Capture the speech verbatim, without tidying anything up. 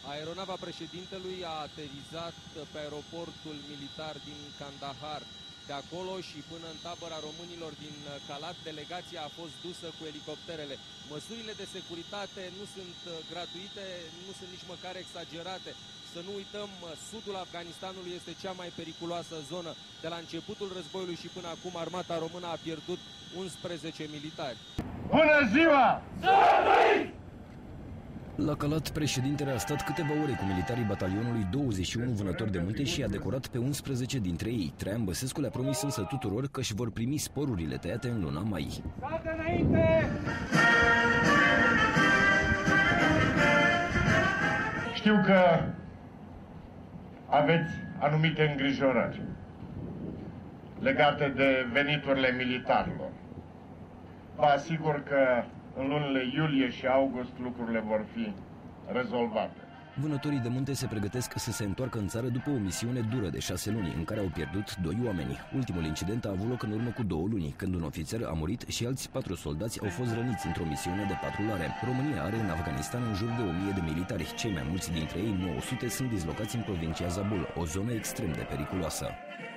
Aeronava președintelui a aterizat pe aeroportul militar din Kandahar. De acolo și până în tabăra românilor din Kalat, delegația a fost dusă cu elicopterele. Măsurile de securitate nu sunt gratuite, nu sunt nici măcar exagerate. Să nu uităm, sudul Afganistanului este cea mai periculoasă zonă. De la începutul războiului și până acum, armata română a pierdut unsprezece militari. Bună ziua! La Kalat, președintele a stat câteva ore cu militarii batalionului douăzeci și unu Vânători de Munte și a decorat pe unsprezece dintre ei. Traian Băsescu le-a promis însă tuturor că își vor primi sporurile tăiate în luna mai. Știu că aveți anumite îngrijorări legate de veniturile militarilor. Vă asigur că în lunile iulie și august lucrurile vor fi rezolvate. Vânătorii de munte se pregătesc să se întoarcă în țară după o misiune dură de șase luni, în care au pierdut doi oameni. Ultimul incident a avut loc în urmă cu două luni, când un ofițer a murit și alți patru soldați au fost răniți într-o misiune de patrulare. România are în Afganistan în jur de o mie de militari. Cei mai mulți dintre ei, nouă sute, sunt dislocați în provincia Zabul, o zonă extrem de periculoasă.